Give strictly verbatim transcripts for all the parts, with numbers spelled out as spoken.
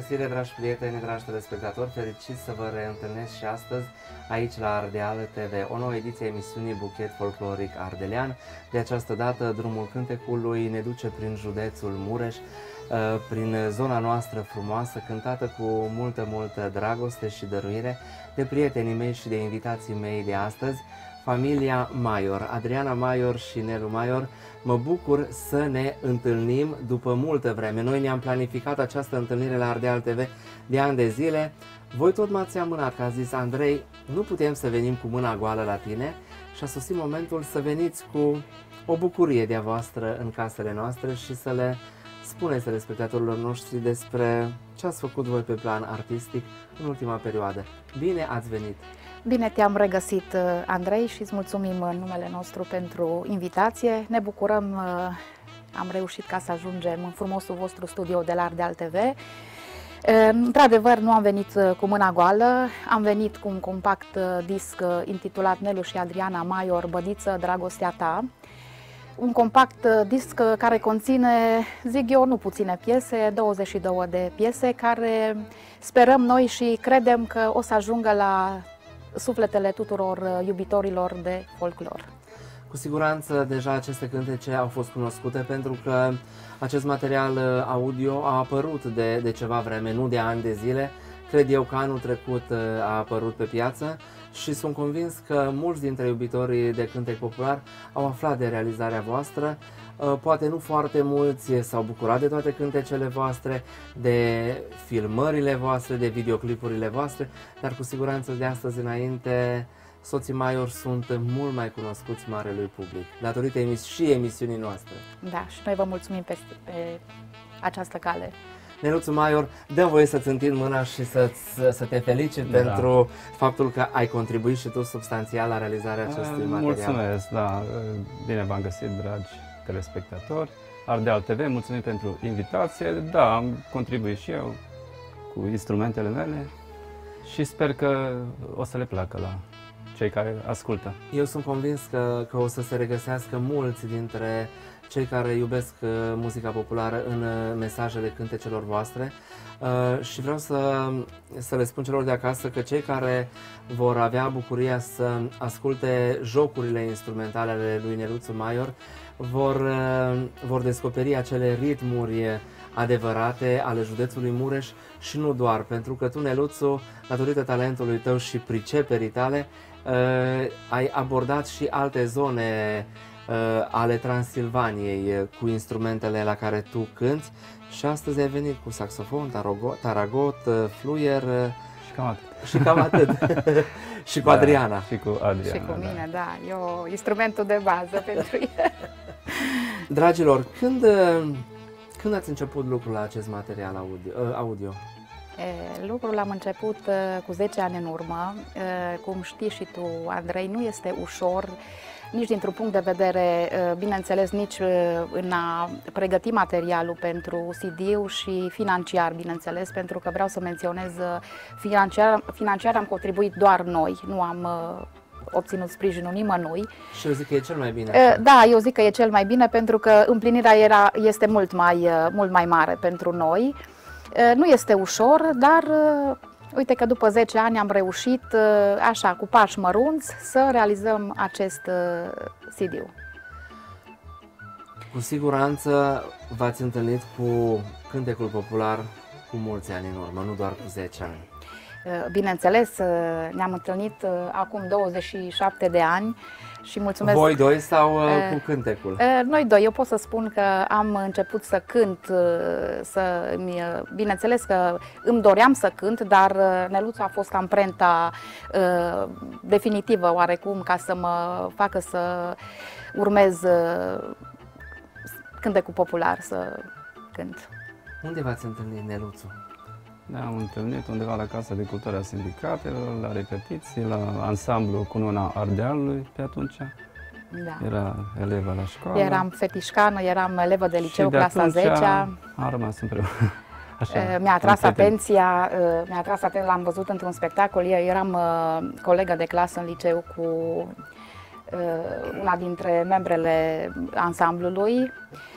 regăsire, dragi prieteni, dragi telespectatori, fericit să vă reîntâlnesc și astăzi aici la Ardeal T V, o nouă ediție a emisiunii Buchet Folcloric Ardelean. De această dată, drumul cântecului ne duce prin județul Mureș, prin zona noastră frumoasă, cântată cu multă, multă dragoste și dăruire de prietenii mei și de invitații mei de astăzi, familia Maior, Adriana Maior și Nelu Maior. Mă bucur să ne întâlnim după multă vreme. Noi ne-am planificat această întâlnire la Ardeal T V de ani de zile. Voi tot m-ați amânat, că a zis Andrei, nu putem să venim cu mâna goală la tine și a sosit momentul să veniți cu o bucurie de-a voastră în casele noastre și să le spuneți telespectatorilor noștri despre ce ați făcut voi pe plan artistic în ultima perioadă. Bine ați venit! Bine te-am regăsit, Andrei, și îți mulțumim în numele nostru pentru invitație. Ne bucurăm, am reușit ca să ajungem în frumosul vostru studio de la Ardeal T V. Într-adevăr, nu am venit cu mâna goală, am venit cu un compact disc intitulat Nelu și Adriana Maior, Bădiță, dragostea ta. Un compact disc care conține, zic eu, nu puține piese, douăzeci și două de piese, care sperăm noi și credem că o să ajungă la sufletele tuturor iubitorilor de folclor. Cu siguranță deja aceste cântece au fost cunoscute pentru că acest material audio a apărut de, de ceva vreme, nu de ani de zile. Cred eu că anul trecut a apărut pe piață și sunt convins că mulți dintre iubitorii de cântec popular au aflat de realizarea voastră. Poate nu foarte mulți s-au bucurat de toate cântecele voastre, de filmările voastre, de videoclipurile voastre, dar cu siguranță de astăzi înainte soții Maior sunt mult mai cunoscuți marelui public, datorită emis și emisiunii noastre. Da, și noi vă mulțumim pe, pe această cale. Neluțu Maior, dă voie să-ți întind mâna și să, să te felicit da. pentru faptul că ai contribuit și tu substanțial la realizarea acestui material. Mulțumesc, da, bine v-am găsit, dragi telespectatori. Ardeal T V, mulțumim pentru invitație. Da, am contribuit și eu cu instrumentele mele și sper că o să le placă la cei care ascultă. Eu sunt convins că, că o să se regăsească mulți dintre cei care iubesc muzica populară în mesajele cântecelor voastre și vreau să, să le spun celor de acasă că cei care vor avea bucuria să asculte jocurile instrumentale ale lui Neluțu Maior vor, vor descoperi acele ritmuri adevărate ale județului Mureș și nu doar, pentru că tu, Neluțu, datorită talentului tău și priceperii tale, ai abordat și alte zone ale Transilvaniei cu instrumentele la care tu cânti și astăzi ai venit cu saxofon, taragot, taragot fluier și cam atât. Și cam atât. Și cu da, Adriana. Și cu Adriana. Și cu mine, da. da. Eu instrumentul de bază pentru el. Dragilor, când, când ați început lucrul la acest material audio? audio? E, lucrul am început cu zece ani în urmă. E, cum știi și tu, Andrei, nu este ușor nici dintr-un punct de vedere, bineînțeles, nici în a pregăti materialul pentru C D-ul și financiar, bineînțeles, pentru că vreau să menționez, financiar, financiar am contribuit doar noi, nu am obținut sprijinul nimănui. Și eu zic că e cel mai bine. Așa. Da, eu zic că e cel mai bine pentru că împlinirea era, este mult mai, mult mai mare pentru noi. Nu este ușor, dar uite că după zece ani am reușit, așa, cu pași mărunți, să realizăm acest C D-ul. Cu siguranță v-ați întâlnit cu cântecul popular cu mulți ani în urmă, nu doar cu zece ani. Bineînțeles, ne-am întâlnit acum douăzeci și șapte de ani și mulțumesc. Voi doi sau cu cântecul? Noi doi. Eu pot să spun că am început să cânt, să, bineînțeles că îmi doream să cânt, dar Neluțu a fost amprenta definitivă oarecum ca să mă facă să urmez cântecul popular, să cânt. Unde v-ați întâlnit, Neluțu? Ne-am întâlnit undeva la Casa de Cultură a Sindicatelor, la repetiții, la ansamblu Cununa Ardealului pe atunci. Da. Era elevă la școală. Eram fetișcană, eram elevă de liceu, de clasa zecea. Am rămas împreună. Mi-a atras atenția, mi-a atras atenția, l-am văzut într-un spectacol. Eu eram colegă de clasă în liceu cu una dintre membrele ansamblului.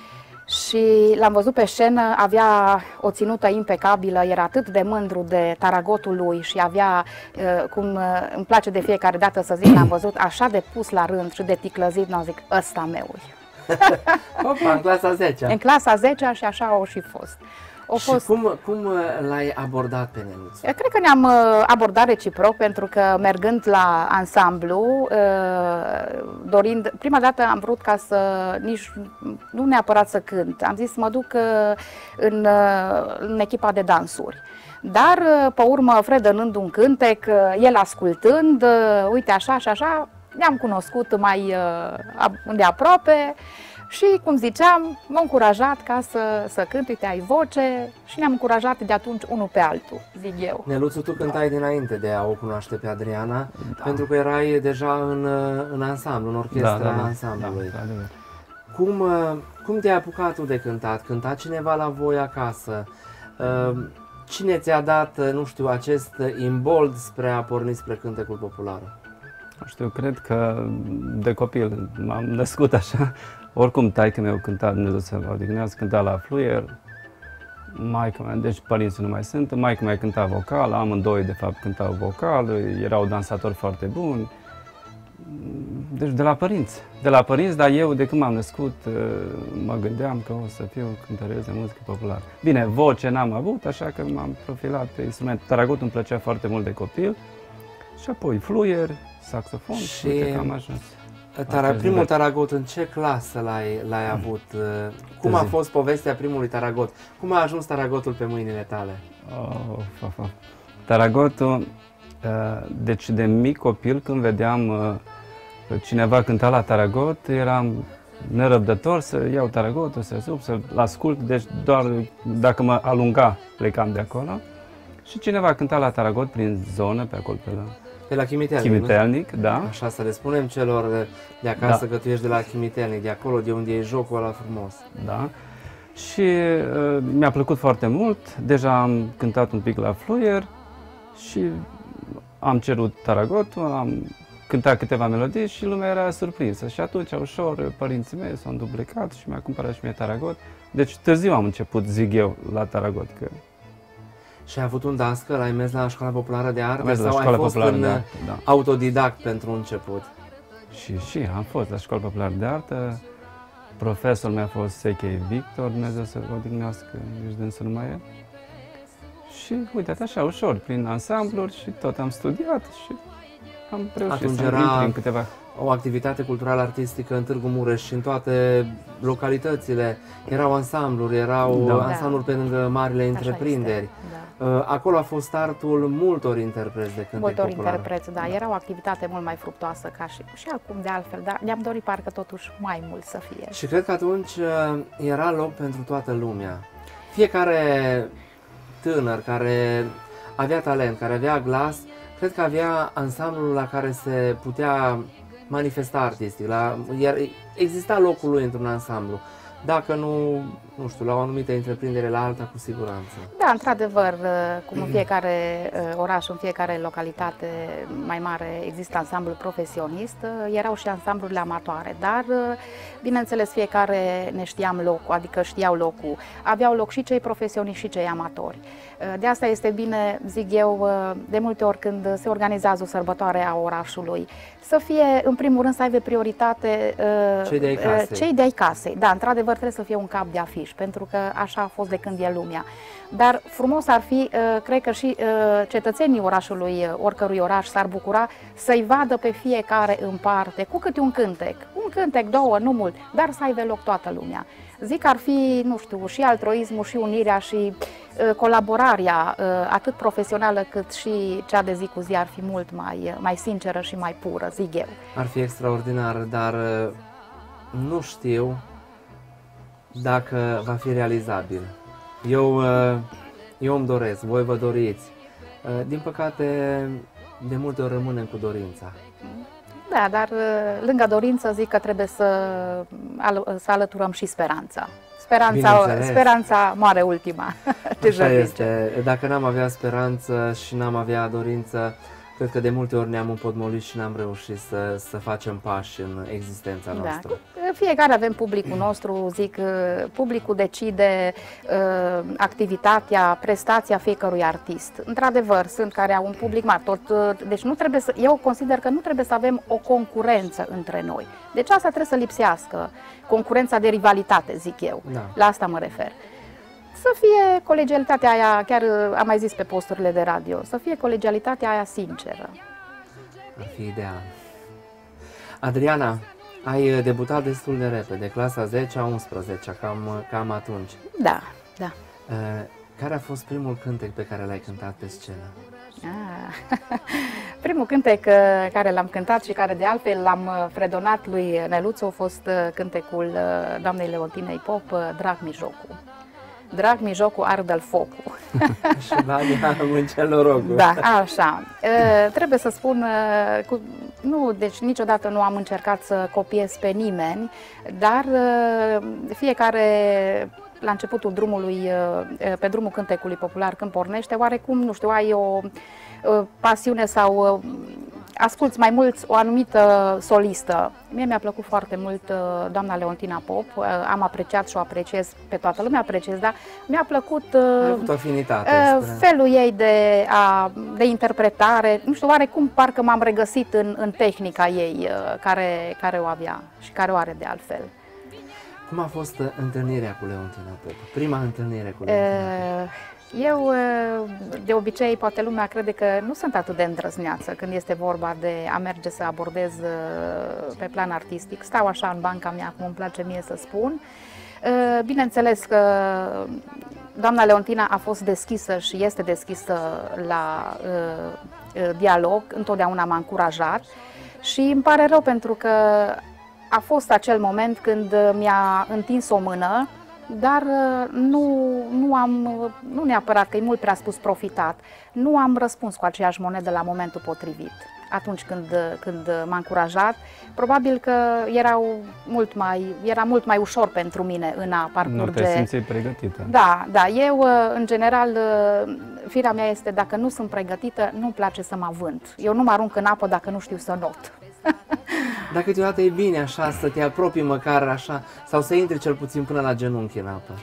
Și l-am văzut pe scenă, avea o ținută impecabilă, era atât de mândru de taragotul lui și avea, cum îmi place de fiecare dată să zic, l-am văzut așa de pus la rând și de ticlăzit, n-am zic, ăsta meu. Opa, în clasa zecea. În clasa zecea și așa au și fost. Și fost... cum, cum l-ai abordat pe Neluț? Eu cred că ne-am abordat reciproc, pentru că mergând la ansamblu, dorind, prima dată am vrut ca să, nici nu neapărat să cânt, am zis să mă duc în, în echipa de dansuri. Dar, pe urmă, fredănând un cântec, el ascultând, uite așa și așa, ne-am cunoscut mai îndeaproape. Și, cum ziceam, m-a încurajat ca să, să cânt, uite, ai voce, și ne-am încurajat de atunci unul pe altul, zic eu. Neluțu, tu cântai dinainte de a o cunoaște pe Adriana, da. pentru că erai deja în, în ansamblu, în orchestra da, da, ansamblului. Da, da, da. Cum, cum te-ai apucat tu de cântat? Cânta cineva la voi acasă? Cine ți-a dat, nu știu, acest imbold spre a porni spre cântecul popular? Nu știu, cred că de copil m-am născut așa. Oricum, taică meu cânta, Dumnezeu să-l odihnească, cânta la fluier. Maica mea, deci părinții nu mai sunt, maica mea cânta vocal, amândoi de fapt cântau vocal, erau dansatori foarte buni. Deci de la părinți, de la părinți, dar eu de când m-am născut mă gândeam că o să fiu cântăreț de muzică populară. Bine, voce n-am avut, așa că m-am profilat pe instrument. Taragotul îmi plăcea foarte mult de copil și apoi fluier, saxofon și uite că am ajuns. Tara, primul taragot, în ce clasă l-ai, l-ai avut? Cum a fost povestea primului taragot? Cum a ajuns taragotul pe mâinile tale? Oh, fa, fa. Taragotul, deci de mic copil, când vedeam cineva cânta la taragot, eram nerăbdător să iau taragotul, să sub, să-l ascult, deci doar dacă mă alunga plecam de acolo. Și cineva cânta la taragot prin zonă, pe acolo, pe la... Pe la Chimitelnic, Chimitelnic, da. Așa, să le spunem celor de acasă da. că tu ești de la Chimitelnic, de acolo, de unde e jocul ăla frumos. Da. Și uh, mi-a plăcut foarte mult, deja am cântat un pic la fluier și am cerut taragotul, am cântat câteva melodii și lumea era surprinsă. Și atunci, ușor, părinții mei s-au îndublecat și mi-a cumpărat și mie taragot. Deci târziu am început, zic eu, la taragot. Că... Și ai avut un dascăl, ai mers la Școala Populară de Artă sau ai fost în da. autodidact pentru început? Și, și am fost la Școala Populară de Artă. Profesorul meu a fost Sechei Victor, Dumnezeu să-l odihnească, nici dânsul nu mai e. Și uite, așa, ușor, prin ansambluri și tot am studiat și am reușit Atunci să era intri în câteva... o activitate culturală artistică în Târgu Mureș și în toate localitățile. Erau ansambluri, erau da. ansambluri pe lângă marile așa întreprinderi. Da. Acolo a fost startul multor interpreți de cântec multor popular. interpreți, da. da. Era o activitate mult mai fructuoasă ca și, și acum de altfel, dar ne-am dorit parcă totuși mai mult să fie. Și cred că atunci era loc pentru toată lumea. Fiecare tânăr care avea talent, care avea glas, cred că avea ansamblul la care se putea manifesta artistic. La, iar exista locul lui într-un ansamblu. Dacă nu, nu știu, la o anumită întreprindere, la alta, cu siguranță. Da, într-adevăr, cum în fiecare oraș, în fiecare localitate mai mare există ansamblu profesionist, erau și ansamblurile amatoare, dar, bineînțeles, fiecare ne știam locul, adică știau locul. Aveau loc și cei profesioniști și cei amatori. De asta este bine, zic eu, de multe ori când se organizează o sărbătoare a orașului, să fie, în primul rând, să aibă prioritate cei de-ai casei. Cei de-ai casei. Da, într-adevăr, trebuie să fie un cap de afiș, pentru că așa a fost de când e lumea. Dar frumos ar fi, cred că și cetățenii orașului, oricărui oraș, s-ar bucura să-i vadă pe fiecare în parte, cu câte un cântec. Un cântec, două, nu mult, dar să aibă loc toată lumea. Zic că ar fi, nu știu, și altruismul, și unirea, și colaborarea, atât profesională cât și cea de zi cu zi, ar fi mult mai, mai sinceră și mai pură, zic eu. Ar fi extraordinar, dar nu știu dacă va fi realizabil. Eu, eu îmi doresc, voi vă doriți. Din păcate, de multe ori rămânem cu dorința. Da, dar lângă dorință zic că trebuie să, să alăturăm și speranța. Speranța, speranța moare ultima. Așa este. Dacă n-am avea speranță și n-am avea dorință, Cred că de multe ori ne-am împotmolit și n-am reușit să, să facem pași în existența noastră. Da. Fiecare avem publicul nostru, zic, publicul decide uh, activitatea, prestația fiecărui artist. Într-adevăr, sunt care au un public mare, tot, deci nu trebuie să, eu consider că nu trebuie să avem o concurență între noi. Deci asta trebuie să lipsească, concurența de rivalitate, zic eu, da. La asta mă refer. Să fie colegialitatea aia, chiar am mai zis pe posturile de radio, să fie colegialitatea aia sinceră. Ar fi ideal. Adriana, ai debutat destul de repede, clasa zece a unsprezecea, cam, cam atunci. Da, da. Care a fost primul cântec pe care l-ai cântat pe scenă? Ah, primul cântec care l-am cântat și care de altfel l-am fredonat lui Neluțu a fost cântecul doamnei Leontinei Pop, Drag Mijocul. Drag mijocul, ardă-l focul. Și Nadia mâncea norocul. Da, așa. E, trebuie să spun, cu, nu, deci niciodată nu am încercat să copiez pe nimeni, dar fiecare la începutul drumului, pe drumul cântecului popular când pornește, oarecum, nu știu, ai o pasiune sau asculți mai mult o anumită solistă. Mie mi-a plăcut foarte mult doamna Leontina Pop, am apreciat și o apreciez, pe toată lumea apreciez, dar mi-a plăcut afinitate, felul ei de, a, de interpretare, nu știu, oarecum parcă m-am regăsit în, în tehnica ei care, care o avea și care o are de altfel. Cum a fost întâlnirea cu Leontina Pop? Prima întâlnire cu Leontina Pop? Eu, de obicei, poate lumea crede că nu sunt atât de îndrăzneață când este vorba de a merge să abordez pe plan artistic. Stau așa în banca mea, cum îmi place mie să spun. Bineînțeles că doamna Leontina a fost deschisă și este deschisă la dialog, întotdeauna m-a încurajat și îmi pare rău pentru că a fost acel moment când mi-a întins o mână, dar nu, nu am, nu neapărat că e mult prea spus profitat, nu am răspuns cu aceeași monedă la momentul potrivit. Atunci când, când m-a încurajat, probabil că erau mult mai, era mult mai ușor pentru mine în a parcurge. Nu te simți pregătită. Da, da, eu în general, firea mea este, dacă nu sunt pregătită, nu-mi place să mă avânt. Eu nu mă arunc în apă dacă nu știu să not. Dar câteodată e bine așa să te apropii măcar așa, sau să intri cel puțin până la genunchi în apă.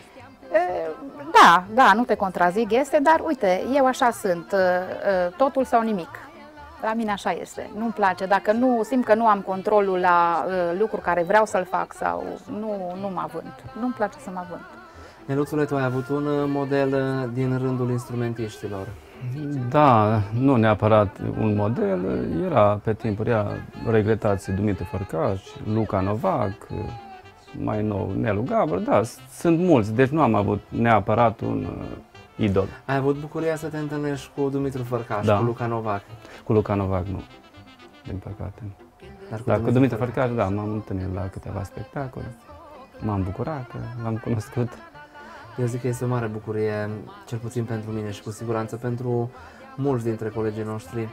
Da, da, nu te contrazic, este, dar uite, eu așa sunt, totul sau nimic. La mine așa este, nu-mi place, dacă nu simt că nu am controlul la lucruri care vreau să-l fac sau nu, nu mă avânt, nu-mi place să mă avânt. Neluțule, tu ai avut un model din rândul instrumentiștilor. Da, nu neapărat un model, era pe timpuri, era regretați Dumitru Fărcaș, Luca Novac, mai nou Nelu Gabăr, da, sunt mulți, deci nu am avut neapărat un uh, idol. Ai avut bucuria să te întâlnești cu Dumitru Fărcaș, da. Cu Luca Novac? Cu Luca Novac nu, din păcate. Dar cu, Dar Dumitru, cu Dumitru Fărcaș, da, m-am întâlnit la câteva spectacole, m-am bucurat că l-am cunoscut. Eu zic că este o mare bucurie, cel puțin pentru mine și cu siguranță pentru mulți dintre colegii noștri,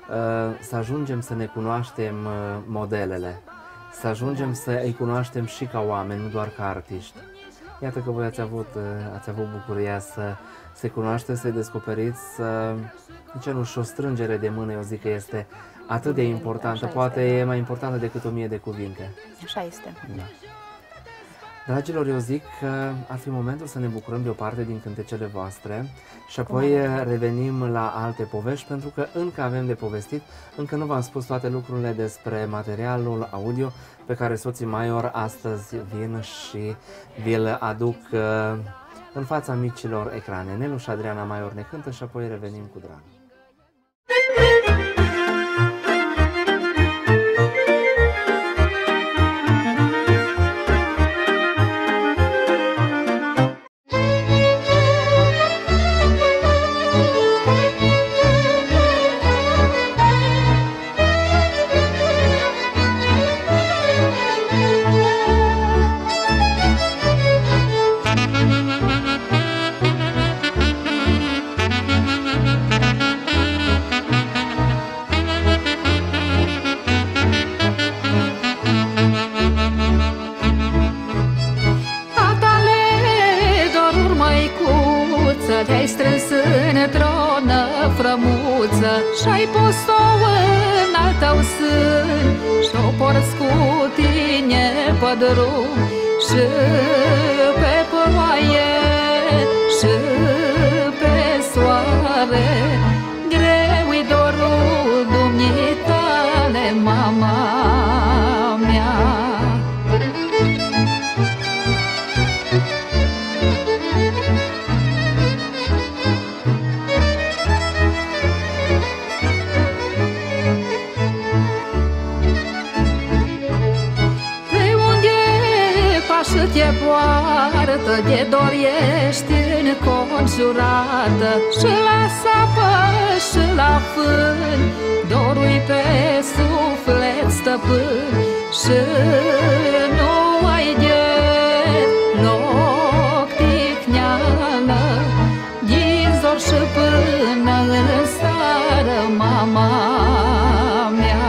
să ajungem să ne cunoaștem modelele, să ajungem să îi cunoaștem și ca oameni, nu doar ca artiști. Iată că voi ați avut, ați avut bucuria să se cunoașteți, să-i descoperiți, să, nici nu, și o strângere de mână, eu zic că este atât de importantă, poate e mai importantă decât o mie de cuvinte. Așa este. Da. Dragilor, eu zic că ar fi momentul să ne bucurăm de o parte din cântecele voastre și apoi revenim la alte povești, pentru că încă avem de povestit, încă nu v-am spus toate lucrurile despre materialul audio pe care soții Maior astăzi vin și vi-l aduc în fața micilor ecrane. Nelu și Adriana Maior ne cântă și apoi revenim cu drag. Te-ai strâns într-o năfrămură măicuță și-ai pus-o în al tău sân și-o porți cu tine pe drum și pe ploaie și pe soare. Greu-i dorul dumitale, mama mea. Și te poartă, de dor ești înconjurată și la sapă și la fân, dorul pe suflet stăpân și nu ai de loc ticneală, din zor și până în seară, mama mea.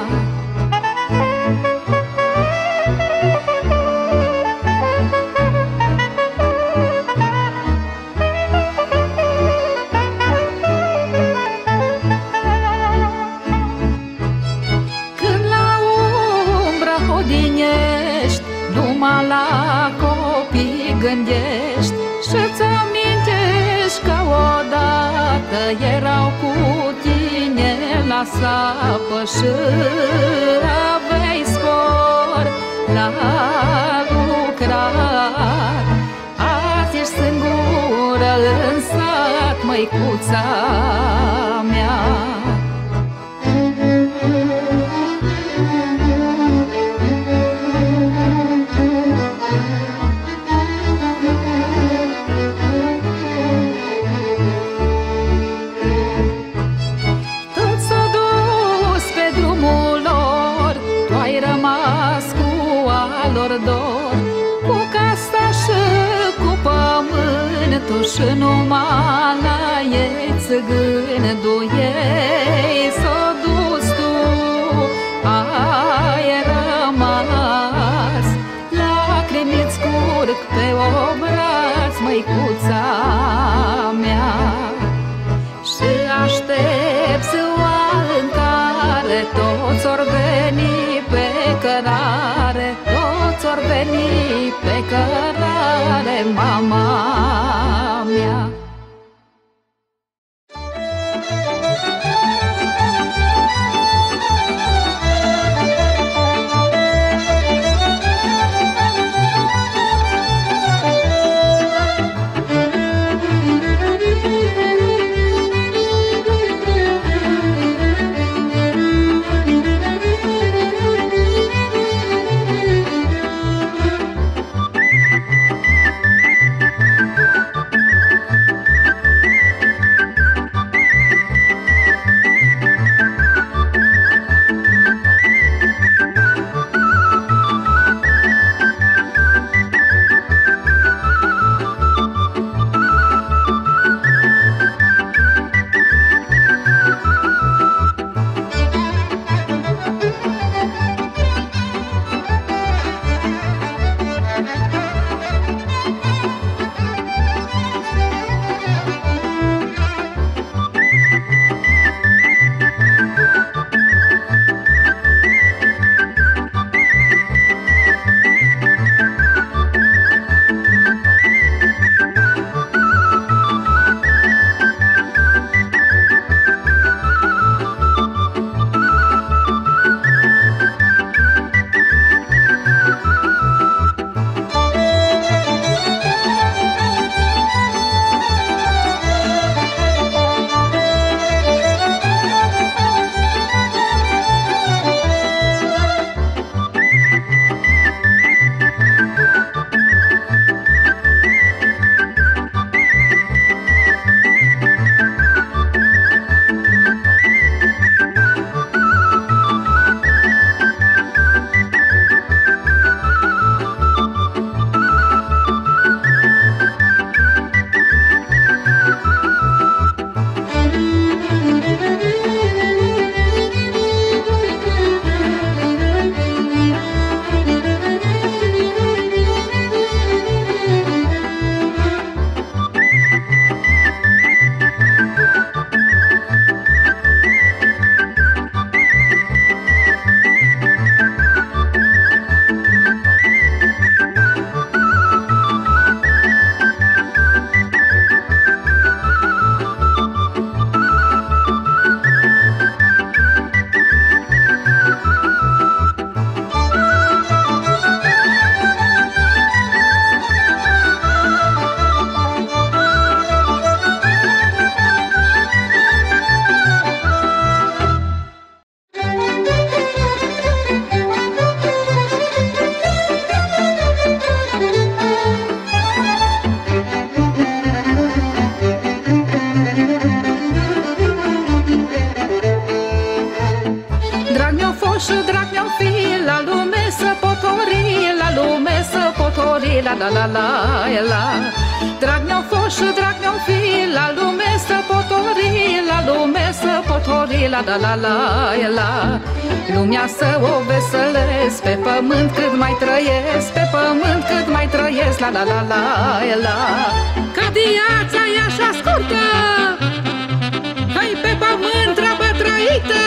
La copii gândești și-ți amintești că odată erau cu tine la sapă și aveai spor la lucrat. Azi ești singură în sat, măicuța mea. Dor, cu casa și cu pământul și numai la ei țăgându ei s-o dus tu, ai rămas. Lacrimi-ți curg pe obraz, măicuța mea, și aștept ziua în care toți or veni pe cărare, toți-or veni pe cărare, mama mea. la la la la la. Drag mi-au fost și drag mi-au fi, la lume să potori, la lume să potori, la la la la la. Lumea să o veselesc, pe pământ cât mai trăiesc, pe pământ cât mai trăiesc, la la la la la. Că viața e așa scurtă, hai pe pământ treabă trăită.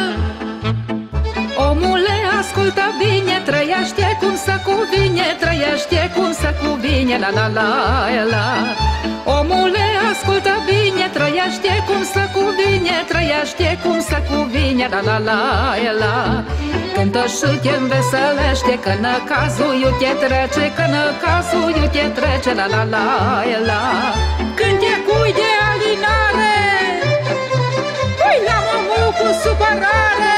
Omule, ascultă bine, trăiește cum să cuvine, trăiește cum să cuvine, la la la la. Omule, ascultă bine, trăiește cum să cuvine, trăiește cum să cuvine, la la la la. Cântă și te înveselește, că năcazul iu te trece, că năcazul iu te trece, la la la la. Când e cui de alinare, pui la omul cu supărare.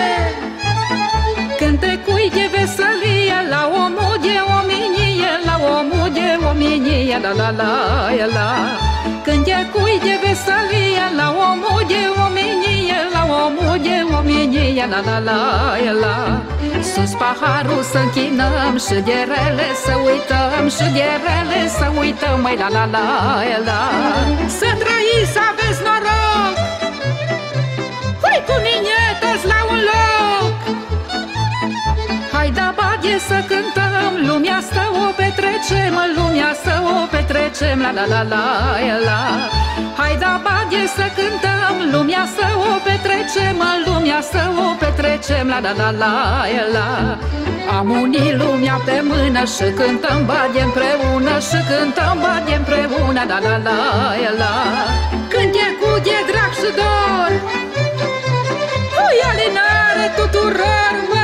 Când te cui de veselie, la omul de omenie, la omul de omenie, la la la la. Când te cui de veselie, la omul de omenie, la omul de omenie, la la la la. Sus paharul să închinăm și de rele să uităm, și de rele să uităm, măi, la la la la. Să trăiți, să aveți noroc, hai cu mine toți la un loc. Hai da badie să cântăm, lumea să o petrecem, lumea să o petrecem, la la la la la. Hai da badie să cântăm, lumea să o petrecem, lumea să o petrecem, la la la la la. Am unit lumea pe mână și cântăm badie împreună, și cântăm badie împreună, la la la la. Când e cu de drag și dor, ui alinare tuturor, măi.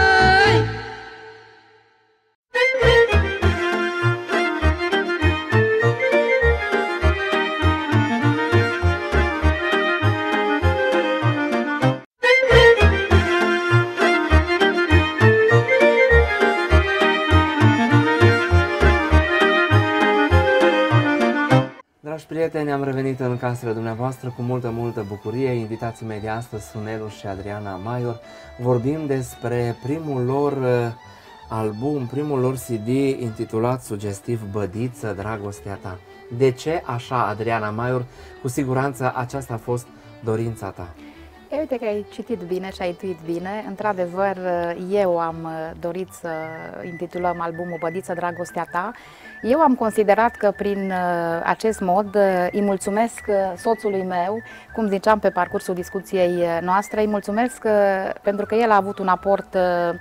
Dragi prieteni, am revenit în casele dumneavoastră cu multă, multă bucurie. Invitații mei de astăzi sunt Nelu și Adriana Maior. Vorbim despre primul lor album, primul lor C D intitulat sugestiv Bădiță, dragostea ta. De ce așa, Adriana Maior? Cu siguranță aceasta a fost dorința ta. E, uite că ai citit bine și ai intuit bine. Într-adevăr, eu am dorit să intitulăm albumul Bădiță, dragostea ta. Eu am considerat că prin acest mod îi mulțumesc soțului meu, cum ziceam pe parcursul discuției noastre, îi mulțumesc pentru că el a avut un aport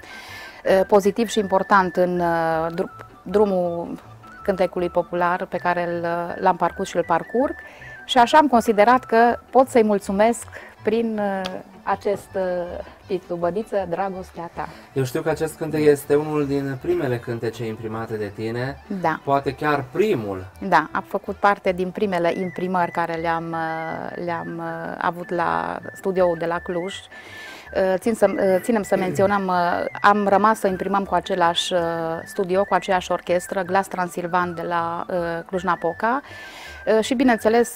pozitiv și important în drumul cântecului popular pe care l-am parcurs și îl parcurg. Și așa am considerat că pot să-i mulțumesc prin acest titlu, Bădiță, dragostea ta. Eu știu că acest cântec este unul din primele cântece imprimate de tine, da. Poate chiar primul. Da, a făcut parte din primele imprimări care le-am le-am avut la studioul de la Cluj. Țin să, ținem să menționăm, am rămas să imprimăm cu același studio, cu aceeași orchestră, Glas Transilvan de la Cluj-Napoca. Și bineînțeles,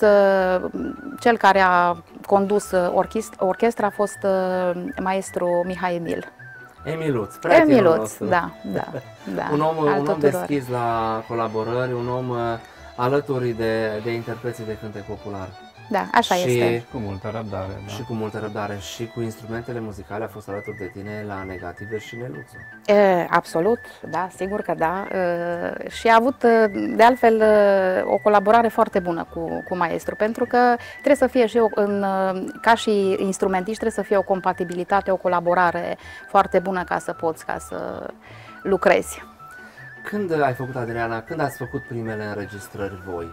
cel care a condus orchestra a fost maestru Mihai Emil. Emiluț, prietenul Emiluț, nostru. da, da, da. Un om, un om deschis la colaborări, un om alături de, de interpreții de cântec popular. Da, așa și, este. Cu multă răbdare. Da. Și cu multă răbdare. Și cu instrumentele muzicale a fost alături de tine la Negative și Neluțu. E, absolut, da, sigur că da. E, și a avut, de altfel, o colaborare foarte bună cu, cu maestru, pentru că trebuie să fie și o, în, ca și instrumentiști, trebuie să fie o compatibilitate, o colaborare foarte bună ca să poți, ca să lucrezi. Când ai făcut, Adriana, când ați făcut primele înregistrări voi?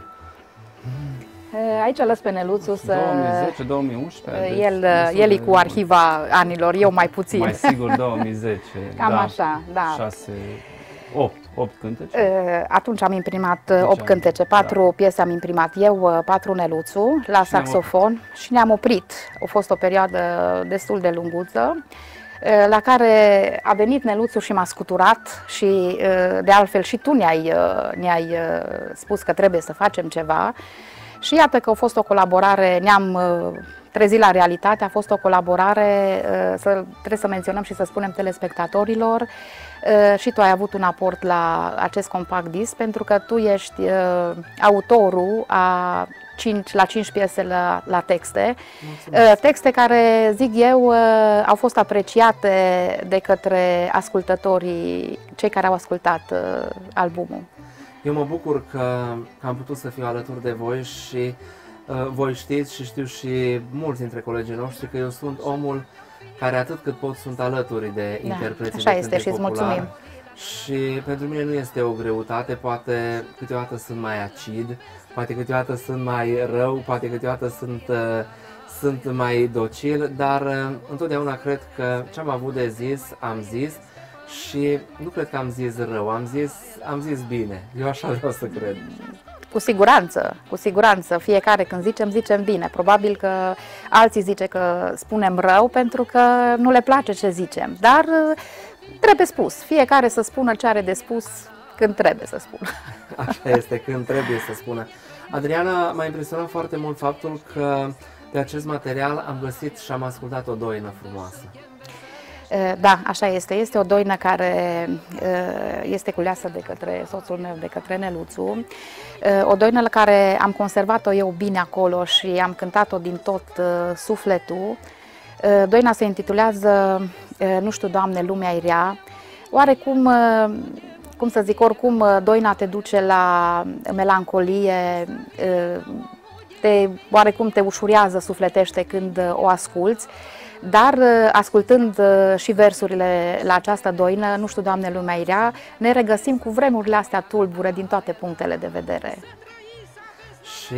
Aici lăs pe Neluțu să... două mii zece două mii unsprezece. El, el e cu arhiva anilor, eu mai puțin. Mai sigur două mii zece. Cam da, așa, da. șase, opt, opt cântece. Atunci am imprimat opt cântece, patru da. piese am imprimat eu, patru Neluțu, la și saxofon și ne-am oprit. A fost o perioadă destul de lunguță, la care a venit Neluțu și m-a scuturat și de altfel și tu ne-ai ne-ai spus că trebuie să facem ceva. Și iată că a fost o colaborare, ne-am trezit la realitate. A fost o colaborare, să, trebuie să menționăm și să spunem telespectatorilor, și tu ai avut un aport la acest compact disc, pentru că tu ești autorul a cinci, la cinci piese la, la texte. Mulțumesc. Texte care, zic eu, au fost apreciate de către ascultătorii, cei care au ascultat albumul. Eu mă bucur că am putut să fiu alături de voi și uh, voi știți și știu și mulți dintre colegii noștri că eu sunt omul care atât cât pot sunt alături de interpreții da, de este, cântec popular. mulțumim. Și pentru mine nu este o greutate, poate câteodată sunt mai acid, poate câteodată sunt mai rău, poate câteodată sunt, uh, sunt mai docil, dar uh, întotdeauna cred că ce am avut de zis, am zis. Și nu cred că am zis rău, am zis, am zis bine. Eu așa vreau să cred. Cu siguranță, cu siguranță. Fiecare când zicem, zicem bine. Probabil că alții zice că spunem rău pentru că nu le place ce zicem. Dar trebuie spus. Fiecare să spună ce are de spus când trebuie să spună. Așa este, când trebuie să spună. Adriana, m-a impresionat foarte mult faptul că pe acest material am găsit și am ascultat o doină frumoasă. Da, așa este. Este o doină care este culeasă de către soțul meu, de către Neluțu. O doină la care am conservat-o eu bine acolo și am cântat-o din tot sufletul. Doina se intitulează Nu știu, Doamne, lumea e rea. Oarecum, cum să zic, oricum doina te duce la melancolie, te, oarecum te ușurează sufletește când o asculți. Dar ascultând și versurile la această doină, Nu știu, Doamne, lumea e rea, ne regăsim cu vremurile astea tulbure din toate punctele de vedere. Și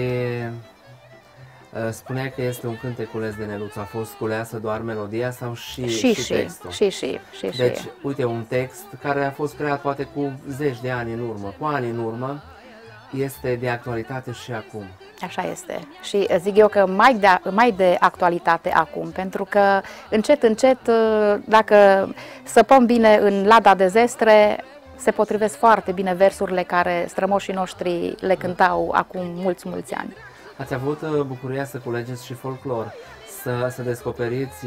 uh, spuneai că este un cântec cules de Neluțu. A fost culeasă doar melodia sau și, și, și, și textul? Și, și, și, Deci, și. uite, un text care a fost creat poate cu zeci de ani în urmă, cu ani în urmă, este de actualitate și acum. Așa este. Și zic eu că mai de, mai de actualitate acum, pentru că încet, încet, dacă săpăm bine în lada de zestre, se potrivesc foarte bine versurile care strămoșii noștri le cântau acum mulți, mulți ani. Ați avut bucuria să culegeți și folclor, să, să descoperiți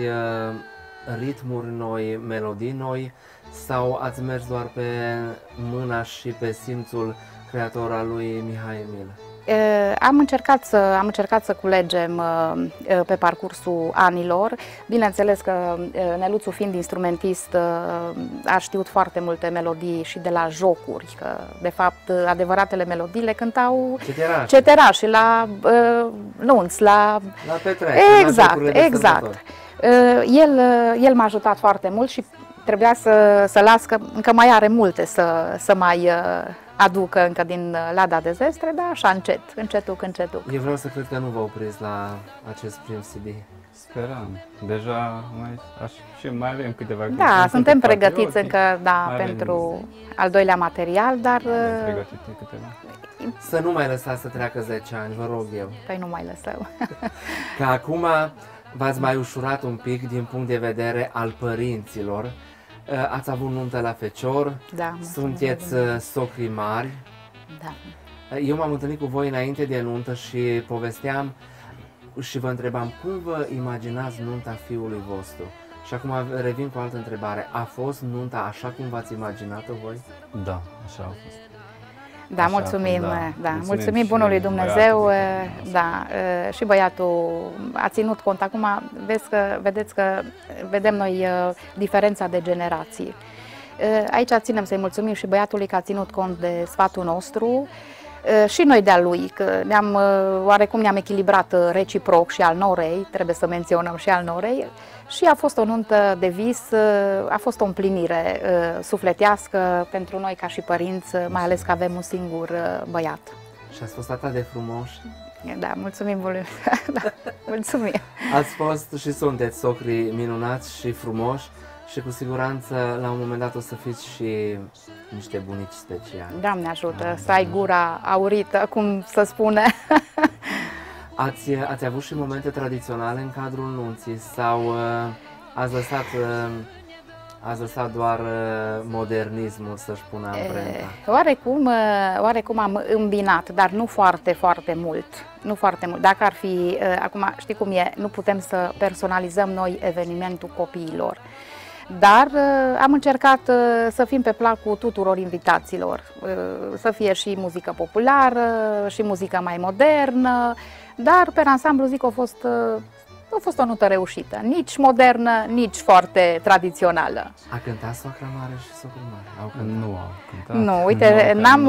ritmuri noi, melodii noi, sau ați mers doar pe mâna și pe simțul creator al lui Mihai Emil? Am încercat să, am încercat să culegem pe parcursul anilor. Bineînțeles că Neluțu, fiind instrumentist, a știut foarte multe melodii și de la jocuri, că de fapt adevăratele melodii le cântau ceterași, ceterași la nunți, la... la petreceri, exact, la exact. El, el m-a ajutat foarte mult și trebuia să, să las, că încă mai are multe să, să mai aducă încă din lada de zestre, dar așa încet, încetul când încetul. Eu vreau să cred că nu vă opriți la acest prim C D. Sperăm. Deja mai, aș, și mai avem câteva... Da, suntem pregătiți încă, da, pentru al doilea material, dar... câteva. Să nu mai lăsați să treacă zece ani, vă rog eu. Păi nu mai lăsăm. Că acum v-ați mai ușurat un pic din punct de vedere al părinților. Ați avut nuntă la fecior, da, sunteți socri mari. Da. Eu m-am întâlnit cu voi înainte de nuntă și povesteam și vă întrebam cum vă imaginați nunta fiului vostru. Și acum revin cu o altă întrebare. A fost nunta așa cum v-ați imaginat-o voi? Da, așa a fost. Da, Așa, mulțumim, da. da, Mulțumim mulțumim bunului Dumnezeu, băiatul, da, și băiatul a ținut cont. Acum vezi că, vedeți că vedem noi diferența de generații. Aici ținem să-i mulțumim și băiatului că a ținut cont de sfatul nostru și noi de-a lui, că ne-am, oarecum ne-am echilibrat reciproc și al norei, trebuie să menționăm și al norei. Și a fost o nuntă de vis, a fost o împlinire uh, sufletească pentru noi ca și părinți, mai ales că avem un singur uh, băiat. Și ați fost atât de frumoși. Da, mulțumim, da, mulțumim. Ați fost și sunteți socri minunați și frumoși și cu siguranță la un moment dat o să fiți și niște bunici speciali. Doamne ajută, da, să ai gura aurită, cum să spune. Ați, ați avut și momente tradiționale în cadrul nunții sau uh, ați lăsat uh, Ați lăsat doar modernismul să-și pună amprenta. Oarecum, oarecum am îmbinat, dar nu foarte, foarte mult. Nu foarte mult. Dacă ar fi, acum știi cum e, nu putem să personalizăm noi evenimentul copiilor. Dar am încercat să fim pe placul tuturor invitaților, să fie și muzică populară, și muzică mai modernă, dar pe ansamblu zic că a fost, a fost o nută reușită, nici modernă, nici foarte tradițională. A cântat soacra mare și socrul mare? Au cântat? Nu au cântat. Nu, uite, n-am,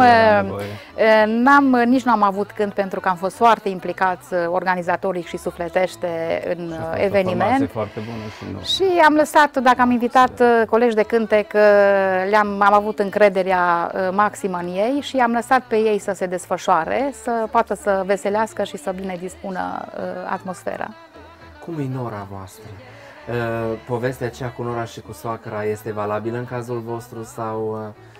n-am, nici nu am avut cânt pentru că am fost foarte implicați organizatoric și sufletește în și eveniment. Foarte bună și, nu. Și am lăsat, dacă am invitat colegi de cântec, le-am am avut încrederea maximă în ei și am lăsat pe ei să se desfășoare, să poată să veselească și să bine dispună atmosfera. Cum e nora voastră? Povestea aceea cu nora și cu soacra este valabilă în cazul vostru sau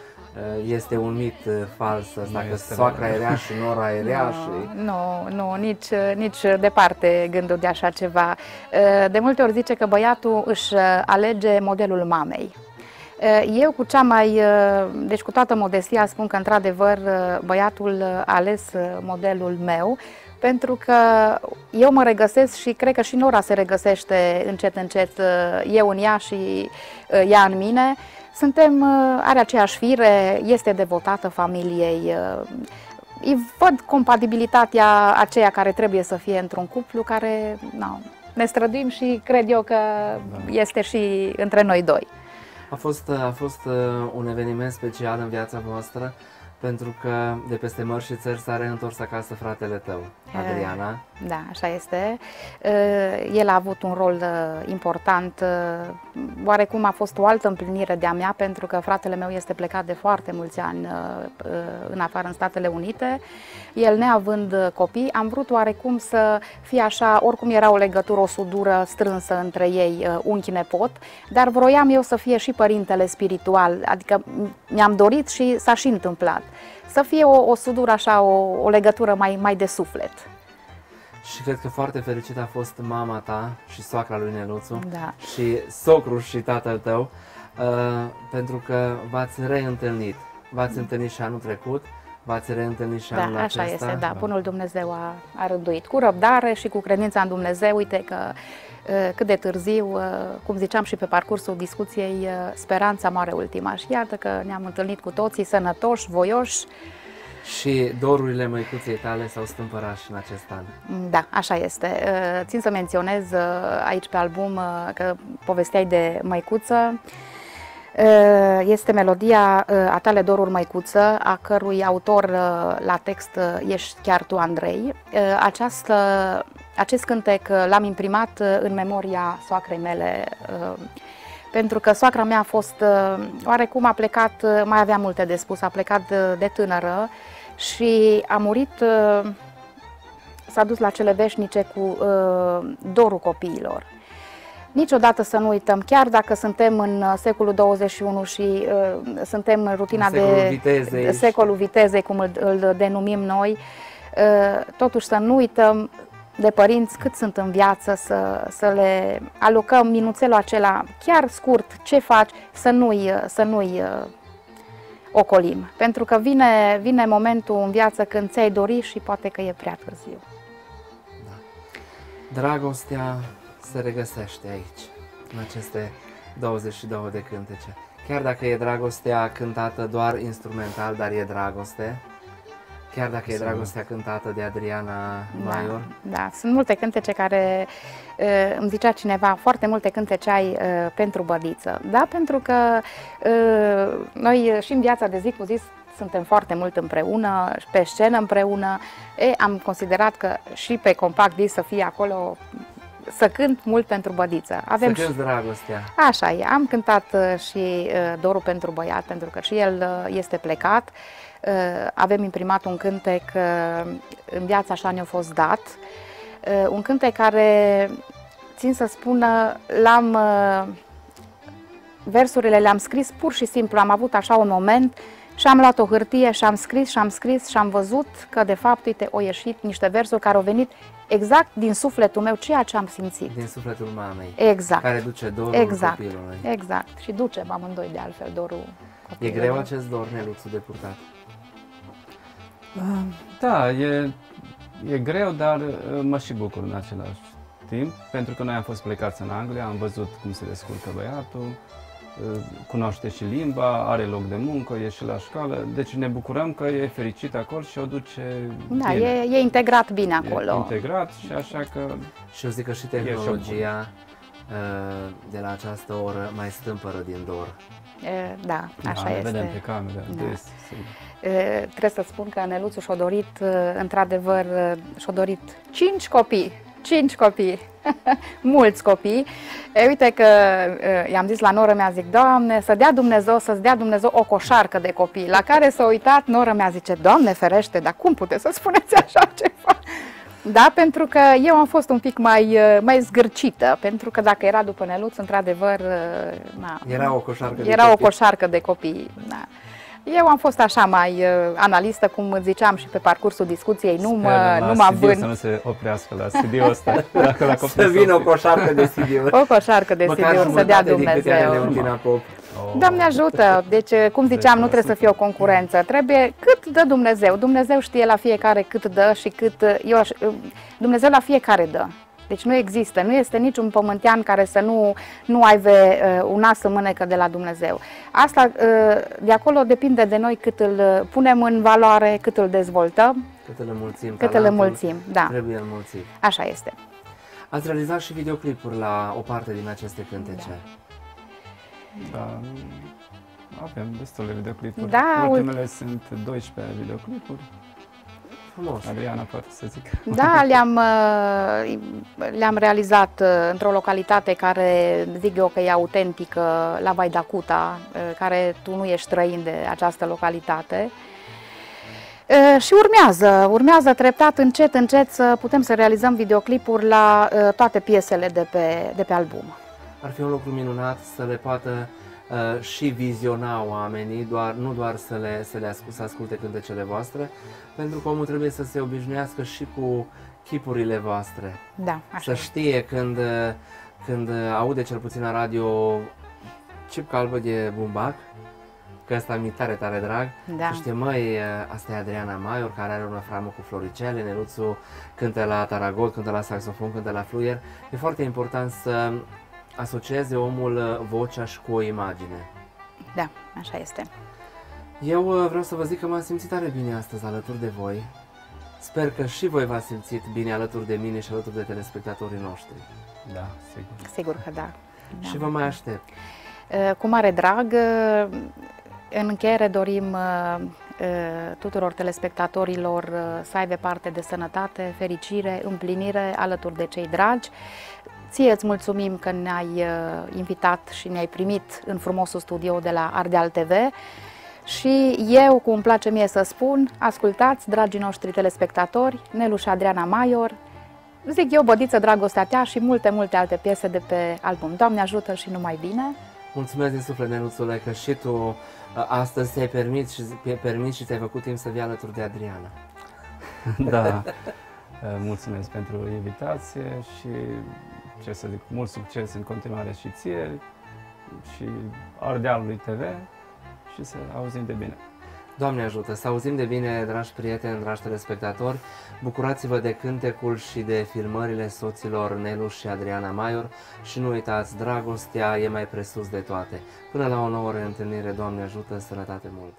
este un mit fals ăsta, că soacra era și nora era? No, și... Nu, nu, nici, nici departe gândul de așa ceva. De multe ori zice că băiatul își alege modelul mamei. Eu cu cea mai, deci cu toată modestia spun că într-adevăr băiatul a ales modelul meu, pentru că eu mă regăsesc și cred că și nora se regăsește încet, încet, eu în ea și ea în mine. Suntem, are aceeași fire, este devotată familiei, îi văd compatibilitatea aceea care trebuie să fie într-un cuplu, care no, ne străduim și cred eu că este și între noi doi. A fost, a fost un eveniment special în viața voastră, pentru că de peste mări și țări s-a reîntors acasă fratele tău, Adriana. Da, așa este. El a avut un rol important. Oarecum a fost o altă împlinire de-a mea, pentru că fratele meu este plecat de foarte mulți ani în afară, în Statele Unite. El, neavând copii, am vrut oarecum să fie așa, oricum era o legătură, o sudură strânsă între ei, unchi-nepot, dar vroiam eu să fie și părintele spiritual, adică mi-am dorit și s-a și întâmplat. Să fie o, o sudură așa, o, o legătură mai, mai de suflet. Și cred că foarte fericită a fost mama ta și soacra lui Neluțu, da. Și socrul și tatăl tău, uh, pentru că v-ați reîntâlnit. V-ați întâlnit și anul trecut, v-ați reîntâlnit și da, anul așa acesta. este, da. Bunul Dumnezeu a, a rânduit cu răbdare și cu credința în Dumnezeu. Uite că uh, cât de târziu, uh, cum ziceam și pe parcursul discuției, uh, speranța moare ultima. Și iată că ne-am întâlnit cu toții sănătoși, voioși. Și dorurile măicuței tale s-au stâmpărat și în acest an. Da, așa este. Țin să menționez aici pe album că povesteai de măicuță. Este melodia A tale doruri, măicuță, a cărui autor la text ești chiar tu, Andrei. Această, acest cântec l-am imprimat în memoria soacrei mele, pentru că soacra mea a fost, oarecum a plecat, mai avea multe de spus, a plecat de tânără și a murit, s-a dus la cele veșnice cu dorul copiilor. Niciodată să nu uităm, chiar dacă suntem în secolul douăzeci și unu și uh, suntem în rutina secolul de vitezei. secolul vitezei, cum îl, îl denumim noi, uh, totuși să nu uităm de părinți cât sunt în viață, să, să le alocăm minuțelul acela, chiar scurt, ce faci, să nu-i să nu-i ocolim. Pentru că vine, vine momentul în viață când ți-ai dori și poate că e prea târziu. Da. Dragostea se regăsește aici, în aceste douăzeci și două de cântece. Chiar dacă e dragostea cântată doar instrumental, dar e dragoste. Chiar dacă e dragostea cântată de Adriana Maior. Da, da, sunt multe cântece care, îmi zicea cineva, foarte multe cântece ai pentru bădiță. Da, pentru că noi și în viața de zi cu zi suntem foarte mult împreună, pe scenă împreună. E, am considerat că și pe compact disc să fie acolo, să cânt mult pentru bădiță. Avem să cânti dragostea. Așa e. Am cântat și dorul pentru băiat, pentru că și el este plecat. Avem imprimat un cântec, în viața așa ne-a fost dat. Un cântec care, țin să spună, l-am, versurile le-am scris pur și simplu. Am avut așa un moment Și am luat o hârtie și am scris și am scris și am văzut că de fapt, uite, au ieșit niște versuri care au venit exact din sufletul meu, ceea ce am simțit. Din sufletul mamei. Exact. Care duce dorul exact. copilului. Exact. Și ducem amândoi de altfel dorul E copilului. greu acest dor, Neluțu, de purtat? Da, e, e greu, dar uh, mă și bucur în același timp, pentru că noi am fost plecați în Anglia, am văzut cum se descurcă băiatul, uh, cunoaște și limba, are loc de muncă, e și la școală, deci ne bucurăm că e fericit acolo și o duce Da, bine. e, e integrat bine acolo. E integrat și așa că... Și eu zic că și tehnologia uh, de la această oră mai stâmpără din dor. E, da, așa da, ne este. vedem pe cameră, Da. des, sigur. E, trebuie să spun că Neluțu și-a dorit, într-adevăr, și-a dorit cinci copii. Cinci copii. Mulți copii. E, uite că e, i-am zis la noră mea, zic, Doamne, să dea Dumnezeu, să-ți dea Dumnezeu o coșarcă de copii. La care s-a uitat, noră mea zice, Doamne ferește, dar cum puteți să spuneți așa ceva? Da, pentru că eu am fost un pic mai, mai zgârcită, pentru că dacă era după Neluț, într-adevăr, na, Era o coșarcă de era copii. o coșarcă de copii. Da. Eu am fost așa mai uh, analistă, cum ziceam și pe parcursul discuției, nu mă, nu mă C D să având. nu se oprească la C D-ul ăsta. Dacă la copii Să vină o coșarcă de C D-uri. O coșarcă de C D-uri să dea Dumnezeu. Leontina Pop. Oh. Doamne ajută! Deci, cum ziceam, nu trebuie să fie o concurență. Trebuie cât dă Dumnezeu. Dumnezeu știe la fiecare cât dă și cât... Eu, aș- Dumnezeu la fiecare dă. Deci nu există, nu este niciun pământean care să nu, nu aibă uh, un as în mânecă de la Dumnezeu. Asta, uh, de acolo depinde de noi cât îl punem în valoare, cât îl dezvoltăm, Cât îl înmulțim. cât îl talentul înmulțim. Da, Trebuie înmulțit. așa este. Ați realizat și videoclipuri la o parte din aceste cântece. Da, avem destule videoclipuri. Da, Ultimele sunt doisprezece videoclipuri. Frumos. Adriana poate să zic. Da, le-am, uh, le-am realizat uh, într-o localitate care zic eu că e autentică, la Vaidacuta, uh, care tu nu ești străin de această localitate. Uh, Și urmează, urmează treptat, încet, încet să putem să realizăm videoclipuri la uh, toate piesele de pe, de pe album. Ar fi un lucru minunat să le poată uh, și viziona oamenii, doar, nu doar să le, să le ascult, să asculte cântecele voastre, pentru că omul trebuie să se obișnuiască și cu chipurile voastre. Da, așa. Să știe când, uh, când aude cel puțin la radio cipca albă de bumbac, că ăsta mi tare, tare drag. Da. Să știe, măi, asta e Adriana Maior, care are o framă cu floricele, Neluțu cântă la taragot, cântă la saxofon, cântă la fluier. E foarte important să asocieze omul vocea și cu o imagine. Da, așa este. Eu uh, vreau să vă zic că m-am simțit tare bine astăzi alături de voi. Sper că și voi v-ați simțit bine alături de mine și alături de telespectatorii noștri. Da, sigur. Sigur că da. Da. Și vă mai aștept. Uh, Cu mare drag, uh, în încheiere dorim uh, uh, tuturor telespectatorilor uh, să aibă parte de sănătate, fericire, împlinire alături de cei dragi. Ție îți mulțumim că ne-ai uh, invitat și ne-ai primit în frumosul studio de la Ardeal T V. Și eu, cum îmi place mie să spun, ascultați, dragii noștri telespectatori, Nelu și Adriana Maior, zic eu, Bădiță, Dragostea ta și multe, multe alte piese de pe album. Doamne ajută și numai bine! Mulțumesc din suflet, Neluțule, că și tu uh, astăzi ți-ai permis și, permis și ți-ai făcut timp să vii alături de Adriana. Da, mulțumesc pentru invitație și, ce să zic, mult succes în continuare și ție și Ardealului T V și să auzim de bine. Doamne ajută, să auzim de bine, dragi prieteni, dragi telespectatori. Bucurați-vă de cântecul și de filmările soților Nelu și Adriana Maior și nu uitați, dragostea e mai presus de toate. Până la o nouă reîntâlnire, Doamne ajută, sănătate multă!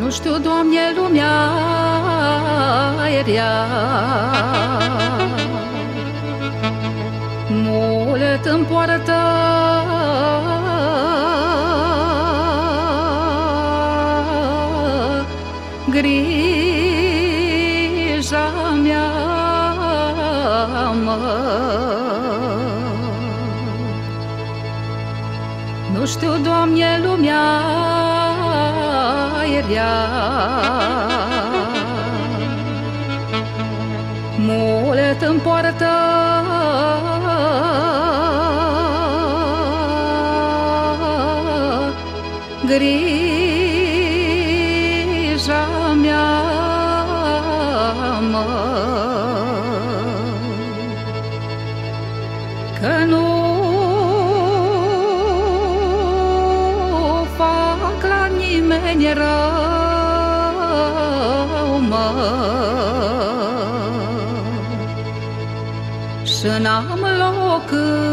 Nu știu, Doamne, lumea e rea, mult îmi poartă grija mea, mă. Nu știu, Doamne, lumea e rea, mult îmi poartă grija mea, mă. Că nu fac la nimeni rău, mă, și n-am loc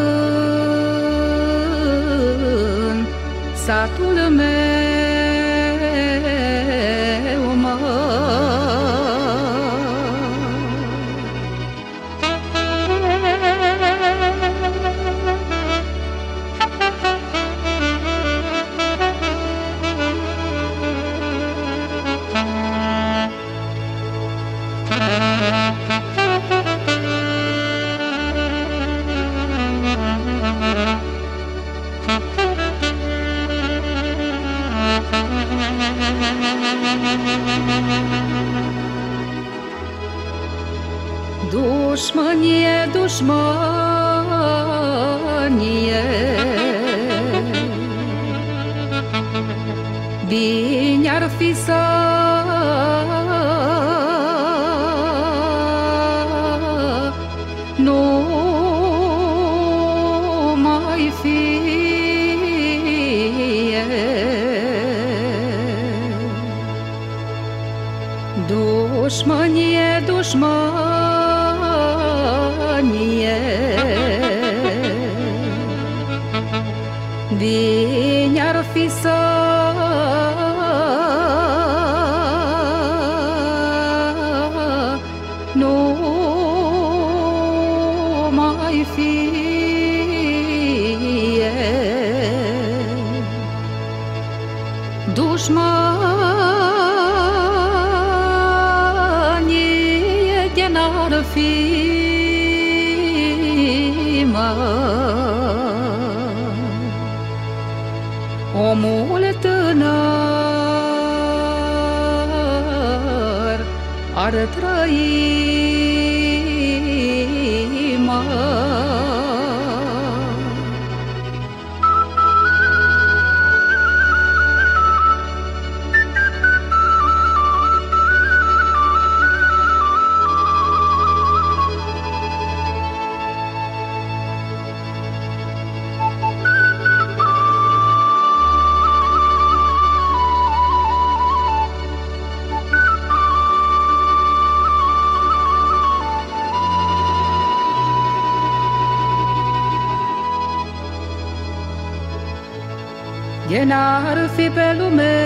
în satul meu, mă. Dușmănie, dușmănie, bine ar fi să nu mai fie. Dușmănie, dușmănie, bine ar fi să nu mai fie. Dușmănie de n-ar fi, mă, omul tânăr ar trăi, mă. De n-ar fi pe lume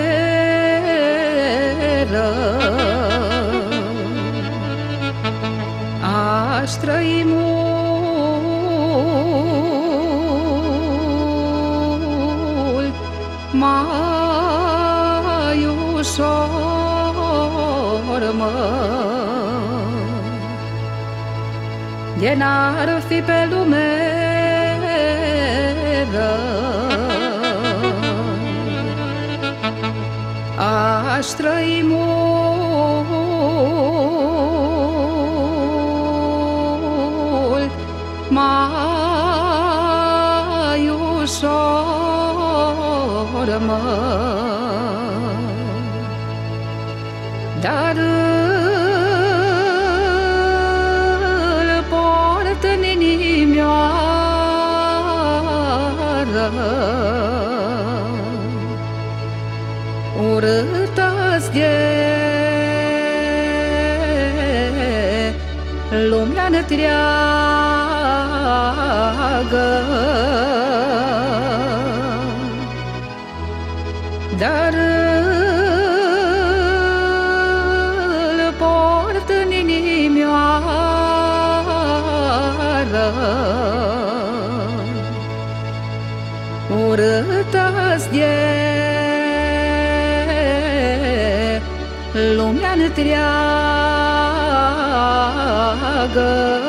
rău, aș trăi mult mai ușor, mă. De n-ar fi pe lume rău, aș trăi mult mai ușor, mă. Dar îl port în inimioară, urâtă-ți de lumea întreagă. Dar urâtă-ți de lumea întreagă.